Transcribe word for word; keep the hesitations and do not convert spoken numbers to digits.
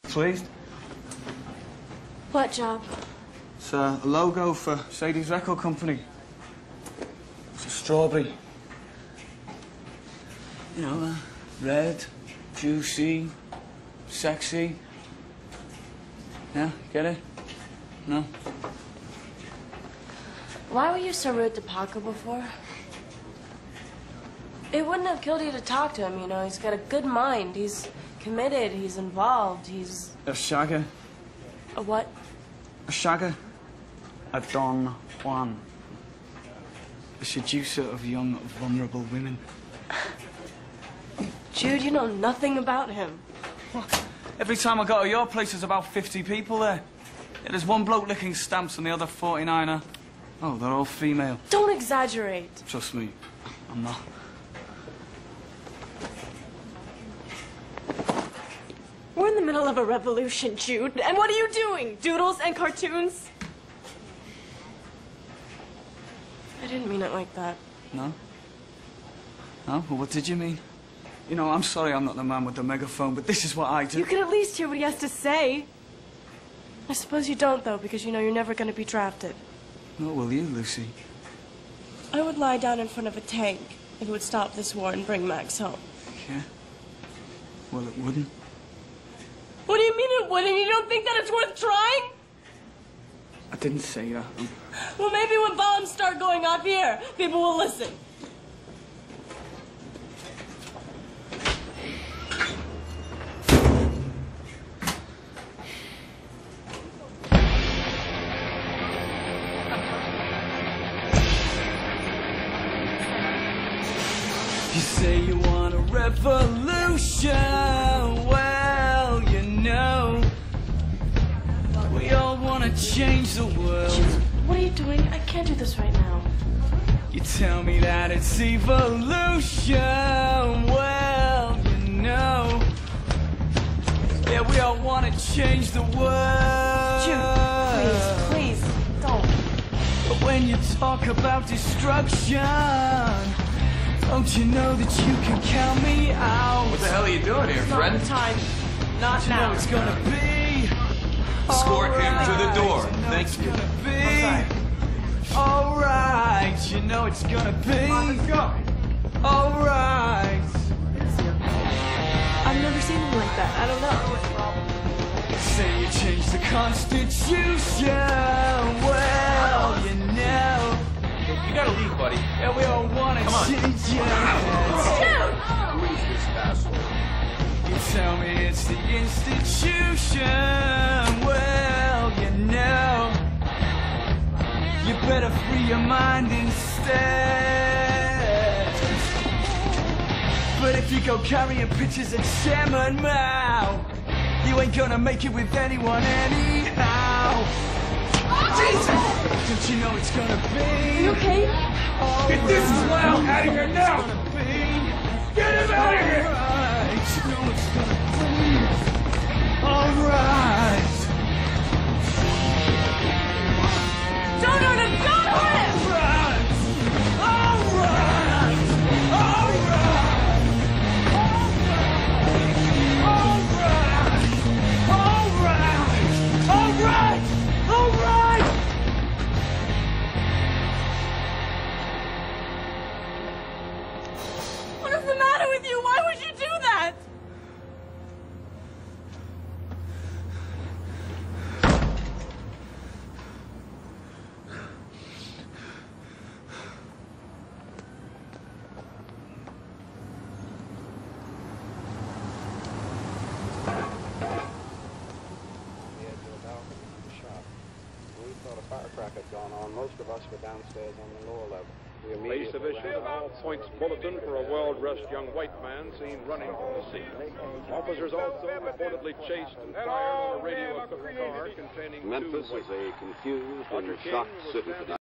Pleased? What job? It's a logo for Sadie's record company. It's a strawberry. You know, uh, red, juicy, sexy. Yeah, get it? No? Why were you so rude to Paco before? It wouldn't have killed you to talk to him, you know. He's got a good mind. He's committed. He's involved. He's... A shagger. A what? A shagger. A Don Juan. A seducer of young, vulnerable women. Jude, you know nothing about him. What? Every time I go to your place, there's about fifty people there. Yeah, there's one bloke licking stamps and the other forty-niner. Oh, they're all female. Don't exaggerate. Trust me, I'm not. We're in the middle of a revolution, Jude. And what are you doing? Doodles and cartoons? I didn't mean it like that. No? No? Well, what did you mean? You know, I'm sorry I'm not the man with the megaphone, but this is what I do. You can at least hear what he has to say. I suppose you don't, though, because you know you're never going to be drafted. Nor will you, Lucy. I would lie down in front of a tank if it would stop this war and bring Max home. Yeah? Well, it wouldn't. What do you mean it wouldn't? You don't think that it's worth trying? I didn't say that. I'm... Well, maybe when bombs start going off here, people will listen. You say you want a revolution. Well, you know, we all want to change the world. Jeez, what are you doing? I can't do this right now. You tell me that it's evolution. Well, you know, yeah, we all want to change the world. Jude, please, please, don't. But when you talk about destruction, don't you know that you can count me out? What the hell are you doing here, It's friend? not the time. Not You now. know it's gonna be. Escort him to the door. You know Thank it's you. gonna be. Alright, you know it's gonna be. Let's go. Alright. I've never seen him like that. I don't know. Say you changed the Constitution. Well, you know. You gotta leave, buddy. Yeah, we all wanna Come on. change it. Who is this asshole? You tell me it's the institution. Well, you know, you better free your mind instead. But if you go carrying pictures of Chairman Mao, you ain't gonna make it with anyone anyhow. Jesus! Don't you know it's gonna be? Are you okay? Get this loud out of here now! Get him out of here! Alright, you know it's gonna be. Alright. Don't hurt him! Don't hurt him! Alright. Alright. Alright. Alright. Alright. Alright. Alright. What is the matter with you? Why would you do that? We thought a firecracker had gone on. Most of us were downstairs on the lower level. We Police have immediately issued an ran all-points bulletin for a well-dressed young white man seen running from the scene. Officers also reportedly chased and fired on a radio-equipped car containing Memphis two is a confused Roger and King shocked was city standing tonight.